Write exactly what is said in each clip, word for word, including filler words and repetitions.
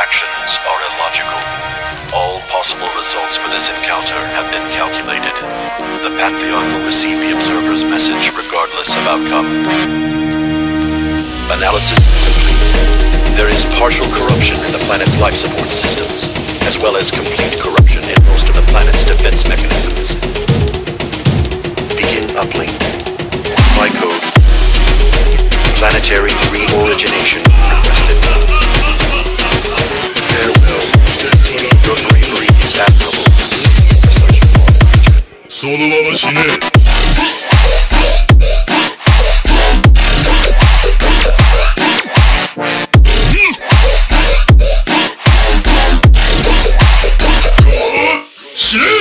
actions are illogical. All possible results for this encounter have been calculated. The Pantheon will receive the observer's message regardless of outcome. Analysis complete. There is partial corruption in the planet's life support systems, as well as complete corruption in most of the planet's defense mechanisms. Begin uplink. By code. Planetary re-origination requested. Farewell. Your bravery is admirable. Soのまま死ね。死ね。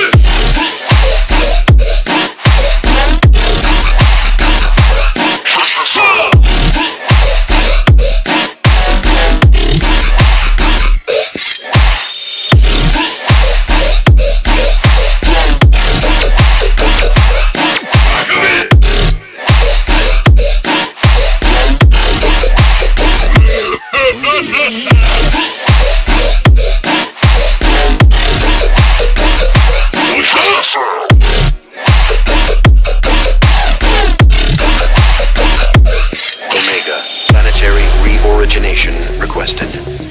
Requested.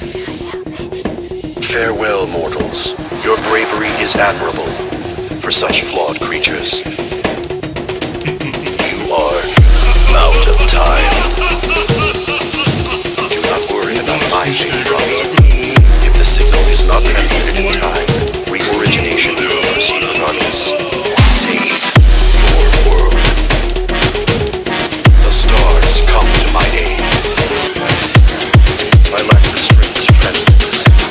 Farewell, mortals. Your bravery is admirable for such flawed creatures. You are out of time. Do not worry about my fate, Robbie. If the signal is not transmitted in time, re-origination will proceed regardless. Save your world. The stars come to my aid. I lack the strength to transmit the signal.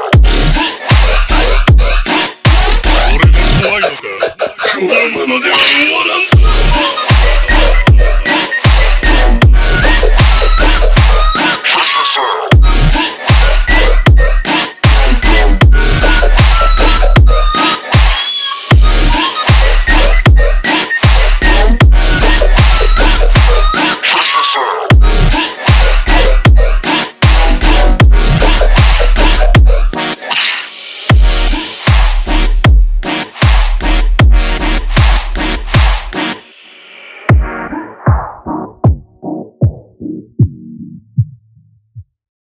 What?